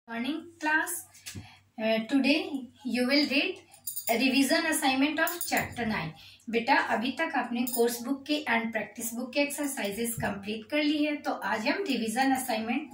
Morning class. Today you will read revision assignment of chapter 9. बेटा अभी तक आपने कोर्स बुक के एंड प्रैक्टिस बुक के एक्सरसाइजेस कंप्लीट कर ली है, तो आज हम रिविजन असाइनमेंट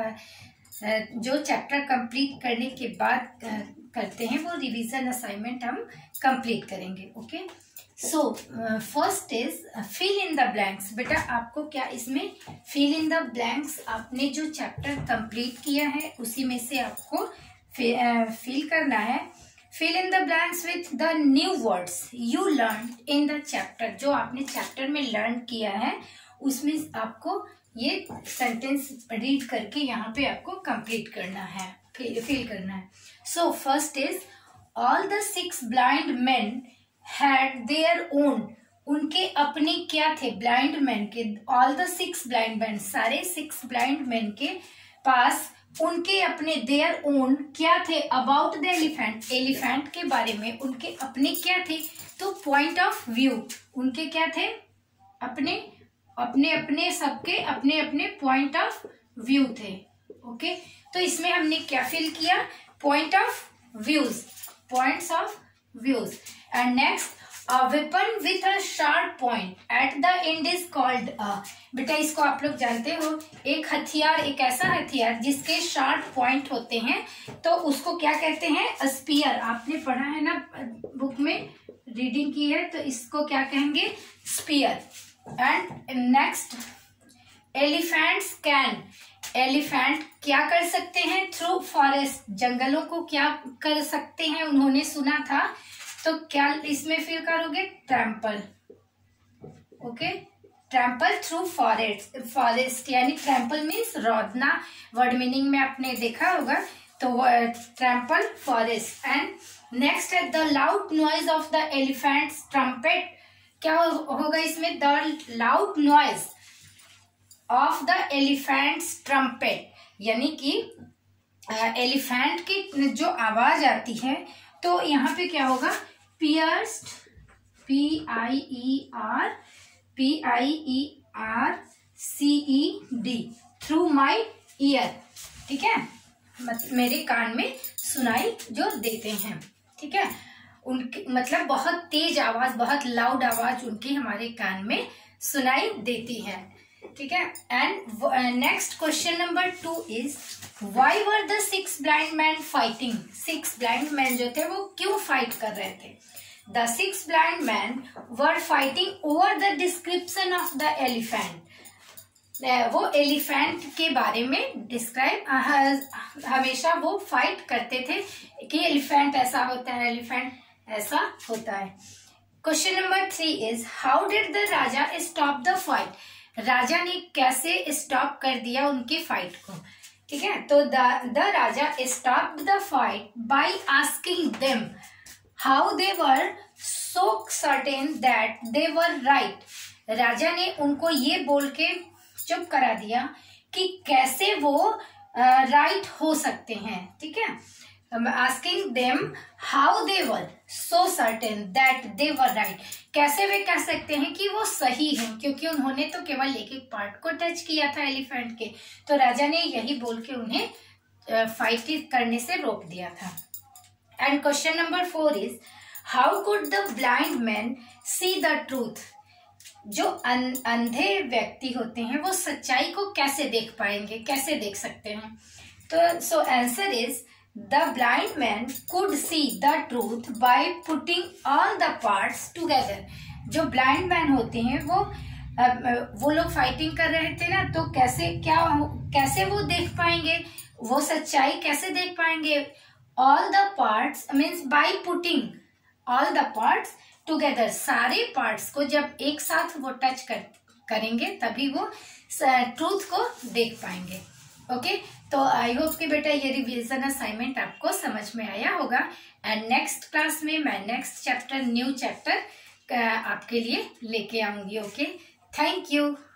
जो चैप्टर कंप्लीट करने के बाद करते हैं वो रिविजन असाइनमेंट हम कंप्लीट करेंगे. Okay, so first is fill in the blanks. बेटा आपको क्या इसमें फिल इन द ब्लैंक्स, आपने जो चैप्टर कंप्लीट किया है उसी में से आपको फिल करना है. Fill in the blanks with the new words you learn in the chapter. जो आपने चैप्टर में लर्न किया है उसमें आपको ये सेंटेंस रीड करके यहाँ पे आपको कंप्लीट करना है, फिल करना है. So first is all the 6 blind men had their own. उनके अपने क्या थे? ब्लाइंड मैन के. ऑल द 6 ब्लाइंड मैन, सारे 6 ब्लाइंड मैन के पास उनके अपने देयर ओन क्या थे? About the elephant. एलिफेंट के बारे में उनके अपने क्या थे? तो पॉइंट ऑफ व्यू. उनके क्या थे? अपने अपने अपने सबके अपने अपने पॉइंट ऑफ व्यू थे. ओके, तो इसमें हमने क्या फिल किया? Point of views, points of views. And next, a weapon with a sharp point at the end is called a. बेटा इसको आप लोग जानते हो, एक हथियार, एक ऐसा हथियार जिसके शार्प पॉइंट होते हैं तो उसको क्या कहते हैं? स्पीयर. आपने पढ़ा है ना, बुक में रीडिंग की है, तो इसको क्या कहेंगे? Spear. And next, elephants can. Elephant क्या कर सकते हैं? Through forest. जंगलों को क्या कर सकते हैं? उन्होंने सुना था, तो क्या इसमें फिल करोगे? Trample. Okay, trample through forest यानी ट्रैम्पल मीन्स रौदना. वर्ड मीनिंग में आपने देखा होगा, तो ट्रैम्पल फॉरेस्ट. एंड नेक्स्ट है the loud noise of the elephants trumpet. क्या होगा इसमें? The loud noise of the elephants trumpet, यानी कि एलिफेंट की जो आवाज आती है, तो यहाँ पे क्या होगा? Pierced, PIERCED through my ear. ठीक है, मेरे कान में सुनाई जो देते हैं. ठीक है, उनके मतलब बहुत तेज आवाज, बहुत लाउड आवाज उनकी हमारे कान में सुनाई देती है. ठीक है. And next question number 2 is why were the 6 blind man fighting. 6 blind man जो थे वो क्यों फाइट कर रहे थे? The 6 blind man were fighting over the description of the elephant. वो एलिफेंट के बारे में डिस्क्राइब, हमेशा वो फाइट करते थे कि एलिफेंट ऐसा होता है, एलिफेंट ऐसा होता है. Question number 3 is how did the raja stop the fight. राजा ने कैसे स्टॉप कर दिया उनके फाइट को? ठीक है, तो the raja stopped the fight by asking them how they were so certain that they were right. राजा ने उनको ये बोल के चुप करा दिया कि कैसे वो राइट हो सकते हैं. ठीक है, asking them how they were so certain that they were right. कैसे वे कह सकते हैं कि वो सही हैं, क्योंकि उन्होंने तो केवल एक एक पार्ट को टच किया था एलिफेंट के. तो राजा ने यही बोल के उन्हें फाइट करने से रोक दिया था. And question number 4 is how could the blind man see the truth. जो अंधे व्यक्ति होते हैं वो सच्चाई को कैसे देख पाएंगे, कैसे देख सकते हैं? तो so answer is the blind man could see the truth by putting all the parts together. जो blind man होते हैं वो लोग फाइटिंग कर रहे थे ना, तो कैसे वो देख पाएंगे, वो सच्चाई कैसे देख पाएंगे? all the parts means by putting all the parts together. सारे पार्ट्स को जब एक साथ वो टच करेंगे तभी वो ट्रूथ को देख पाएंगे. ओके, तो आई होप कि बेटा ये रिवीजन असाइनमेंट आपको समझ में आया होगा. एंड नेक्स्ट क्लास में मैं नेक्स्ट चैप्टर, न्यू चैप्टर आपके लिए लेके आऊंगी. Okay, thank you.